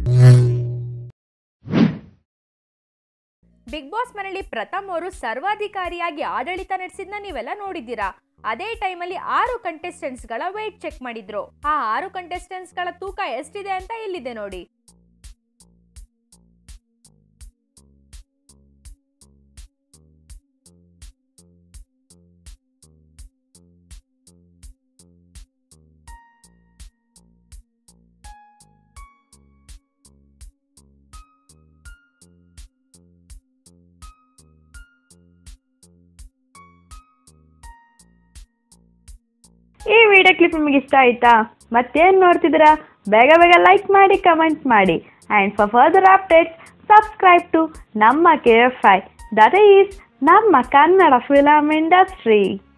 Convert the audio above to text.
Big boss ಮನೆಯಲ್ಲಿ ಪ್ರಥಮ್ ಅವರು ಸರ್ವಾಧಿಕಾರಿಯಾಗಿ ಆಡಳಿತ ನಡೆಸಿದ್ನ ನೀವೆಲ್ಲ ನೋಡಿದ್ದೀರಾ. ಅದೇ ಟೈಮಲ್ಲಿ 6 ಕಂಟೆಸ್ಟೆಂಟ್ಸ್ ಗಳ weight ಚೆಕ್ ಮಾಡಿದ್ರು. ಆ 6 ಕಂಟೆಸ್ಟೆಂಟ್ಸ್ ಗಳ ತೂಕ ಎಷ್ಟಿದೆ ಅಂತ ಇಲ್ಲಿದೆ ನೋಡಿ. ಈ ವಿಡಿಯೋ ಕ್ಲಿಪ್ ನಿಮಗೆ ಇಷ್ಟ ಆಯ್ತಾ? ಮತ್ತೇನು ನೋಡ್ತಿದ್ದೀರಾ? ಬೇಗ ಬೇಗ ಲೈಕ್ ಮಾಡಿ, ಕಮೆಂಟ್ ಮಾಡಿ. And for further updates subscribe to ನಮ್ಮ KFI, ದಟ್ ಈಸ್ ನಮ್ಮ ಕನ್ನಡ ಫಿಲಮ್ ಇಂಡಸ್ಟ್ರಿ.